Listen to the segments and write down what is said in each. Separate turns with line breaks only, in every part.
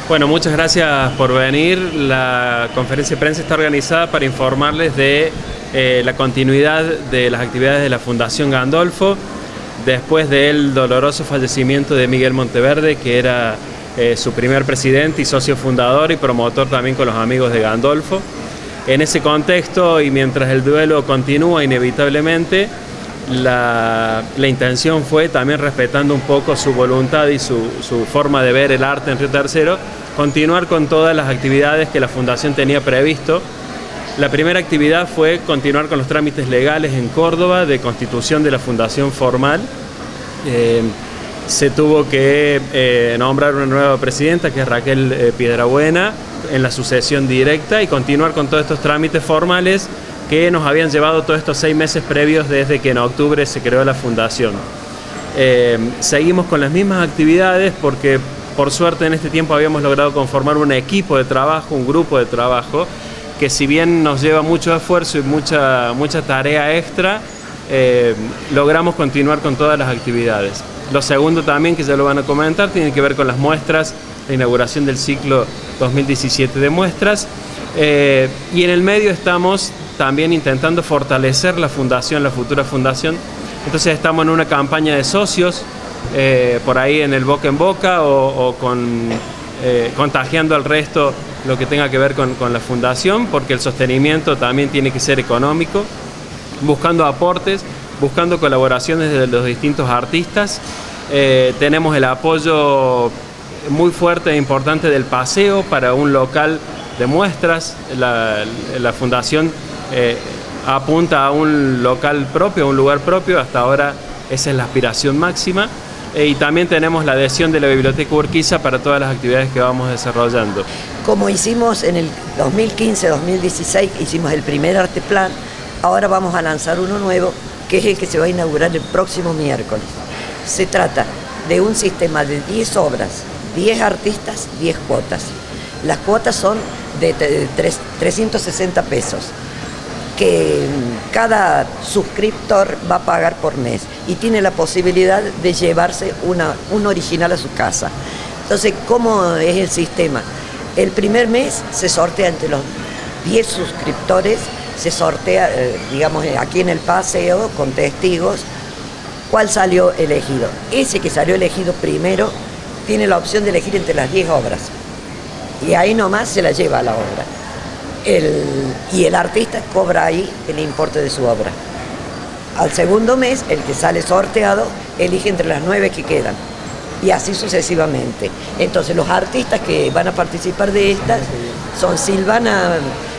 Bueno, muchas gracias por venir. La conferencia de prensa está organizada para informarles de la continuidad de las actividades de la Fundación Gandolfo después del doloroso fallecimiento de Miguel Monteverde, que era su primer presidente y socio fundador y promotor también con los amigos de Gandolfo. En ese contexto, y mientras el duelo continúa inevitablemente, la intención fue, también respetando un poco su voluntad y su forma de ver el arte en Río Tercero, continuar con todas las actividades que la Fundación tenía previsto. La primera actividad fue continuar con los trámites legales en Córdoba de constitución de la Fundación formal. Se tuvo que nombrar una nueva presidenta, que es Raquel Piedrabuena, en la sucesión directa, y continuar con todos estos trámites formales que nos habían llevado todos estos 6 meses previos desde que en octubre se creó la Fundación. Seguimos con las mismas actividades porque por suerte en este tiempo habíamos logrado conformar un equipo de trabajo, un grupo de trabajo, que si bien nos lleva mucho esfuerzo y mucha tarea extra, logramos continuar con todas las actividades. Lo segundo también, que ya lo van a comentar, tiene que ver con las muestras, la inauguración del ciclo 2017 de muestras, y en el medio estamos también intentando fortalecer la fundación, la futura fundación. Entonces estamos en una campaña de socios, por ahí en el boca en boca o contagiando al resto lo que tenga que ver con la fundación, porque el sostenimiento también tiene que ser económico, buscando aportes, buscando colaboraciones de los distintos artistas. Tenemos el apoyo muy fuerte e importante del Paseo para un local de muestras. La fundación apunta a un local propio, a un lugar propio. Hasta ahora esa es la aspiración máxima. Y también tenemos la adhesión de la Biblioteca Urquiza para todas las actividades que vamos desarrollando.
Como hicimos en el 2015-2016, hicimos el primer Arteplan, ahora vamos a lanzar uno nuevo, que es el que se va a inaugurar el próximo miércoles. Se trata de un sistema de 10 obras, 10 artistas, 10 cuotas. Las cuotas son de 360 pesos, que cada suscriptor va a pagar por mes y tiene la posibilidad de llevarse un original a su casa. Entonces, ¿cómo es el sistema? El primer mes se sortea entre los 10 suscriptores, se sortea, digamos, aquí en el Paseo, con testigos, cuál salió elegido. Ese que salió elegido primero tiene la opción de elegir entre las 10 obras. Y ahí nomás se la lleva a la obra. Y el artista cobra ahí el importe de su obra. Al segundo mes, el que sale sorteado elige entre las 9 que quedan. Y así sucesivamente. Entonces, los artistas que van a participar de estas son Silvina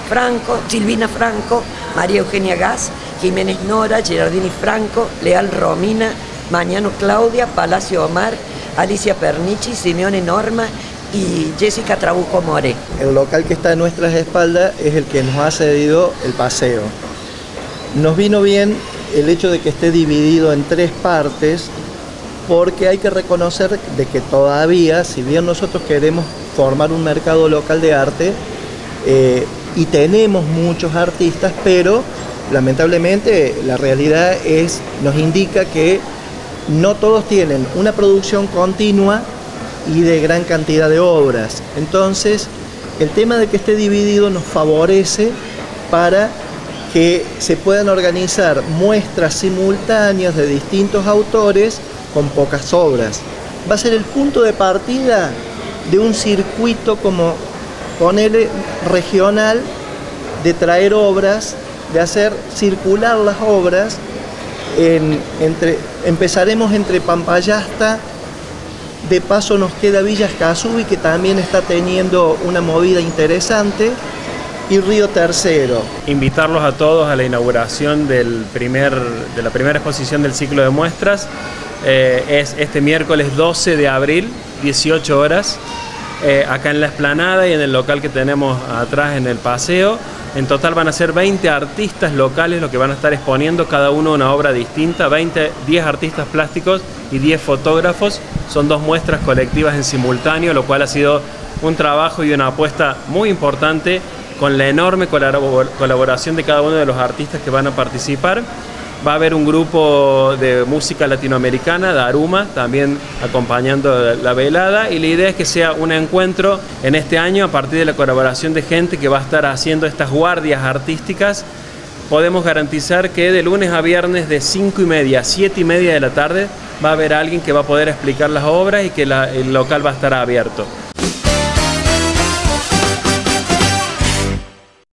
Franco, María Eugenia Gas, Jiménez Nora, Gerardini Franco, Leal Romina, Mañano Claudia, Palacio Omar, Alicia Pernici, Simeone Norma y Jessica Trabuco More.
El local que está a nuestras espaldas es el que nos ha cedido el Paseo. Nos vino bien el hecho de que esté dividido en 3 partes, porque hay que reconocer de que todavía, si bien nosotros queremos formar un mercado local de arte, y tenemos muchos artistas, pero lamentablemente la realidad nos indica que no todos tienen una producción continua y de gran cantidad de obras. Entonces, el tema de que esté dividido nos favorece para que se puedan organizar muestras simultáneas de distintos autores con pocas obras. Va a ser el punto de partida de un circuito, como ponerle regional, de traer obras, de hacer circular las obras. Empezaremos entre Pampayasta, de paso nos queda Villa Escazú, que también está teniendo una movida interesante, y Río Tercero.
Invitarlos a todos a la inauguración de la primera exposición del ciclo de muestras. Es este miércoles 12 de abril, 18 horas, acá en la explanada y en el local que tenemos atrás en el Paseo. En total van a ser 20 artistas locales los que van a estar exponiendo, cada uno una obra distinta, 10 artistas plásticos y 10 fotógrafos. Son 2 muestras colectivas en simultáneo, lo cual ha sido un trabajo y una apuesta muy importante, con la enorme colaboración de cada uno de los artistas que van a participar. Va a haber un grupo de música latinoamericana, Daruma, también acompañando la velada, y la idea es que sea un encuentro en este año a partir de la colaboración de gente que va a estar haciendo estas guardias artísticas. Podemos garantizar que de lunes a viernes de 5:30 a 7:30 de la tarde va a haber alguien que va a poder explicar las obras y que el local va a estar abierto.